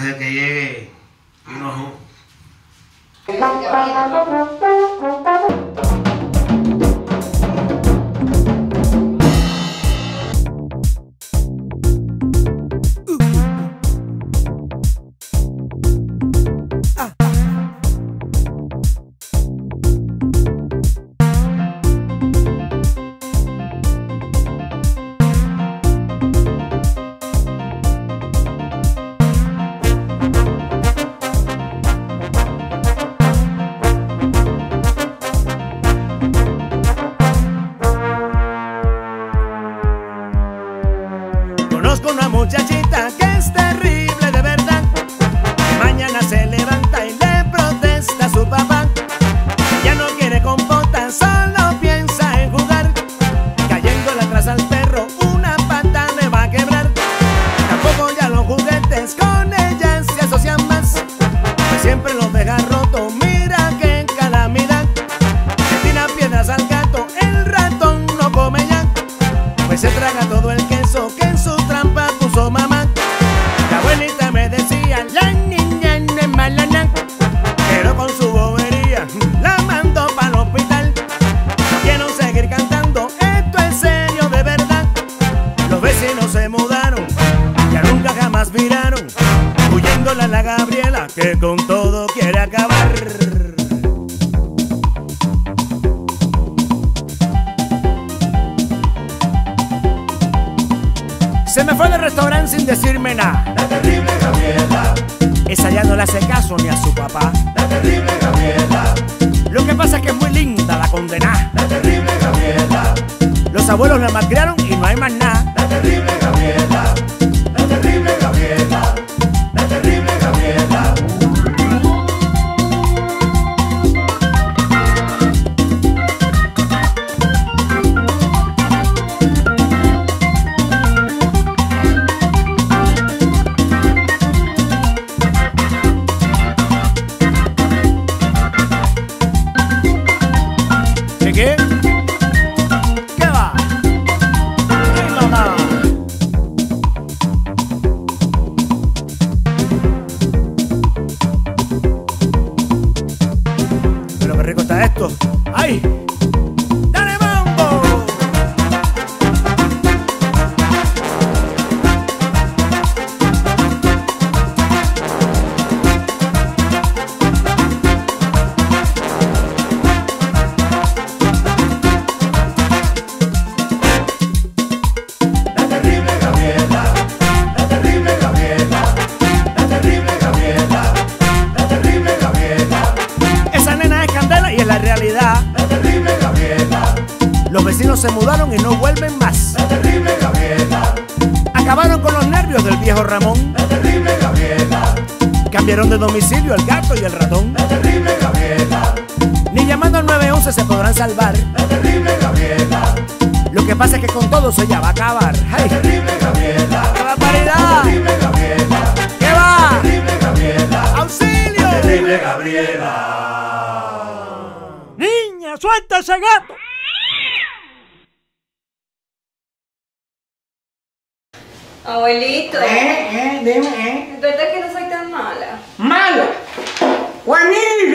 antes de que llegue Hinojo. Conozco una muchachita que es terrible de verdad, que mañana se levanta y le protesta a su papá. Ya no quiere compota, solo piensa en jugar, cayéndole atrás al perro, una pata le va a quebrar. Tampoco ya los juguetes con ella se asocian más, pues siempre los deja roto, mira qué calamidad. Le tira piedras al gato, el ratón no come ya, pues se traga todo el queso que en su trampa puso mamá. La abuelita me decía, la niña no es mala, pero con su bobería la mandó para el hospital. Quiero seguir cantando, esto es serio de verdad. Los vecinos se mudaron, ya nunca jamás miraron, huyéndole a la Gabriela que con todo quiere acabar. Se me fue del restaurante sin decirme nada. La terrible Gabriela. Esa ya no le hace caso ni a su papá. La terrible Gabriela. Lo que pasa es que es muy linda la condenada. La terrible Gabriela. Los abuelos la malcriaron y no hay más nada. La terrible Gabriela. La terrible Gabriela. La terrible Gabriela. ¿Qué? ¿Qué va? ¡Ay, mamá! Pero qué rico está esto. ¡Ay! ¡Dale mambo! La terrible Gabriela. La terrible Gabriela. La terrible Gabriela. La terrible Gabriela. Esa nena es candela y es la realidad. La terrible Gabriela. Los vecinos se mudaron y no vuelven más. La terrible Gabriela. Acabaron con los nervios del viejo Ramón. La terrible Gabriela. Cambiaron de domicilio el gato y el ratón. La terrible Gabriela. Ni llamando al 911 se podrán salvar. La terrible Gabriela. Lo que pasa es que con todo eso ya va a acabar. ¡Ay! La terrible Gabriela. ¡Qué barbaridad! Terrible Gabriela. ¿Qué va? Terrible Gabriela. ¡Auxilio! Terrible Gabriela. ¡Niña, suelta ese gato! Abuelito, Dime, ¿es verdad que no soy tan mala? malo, Juanillo.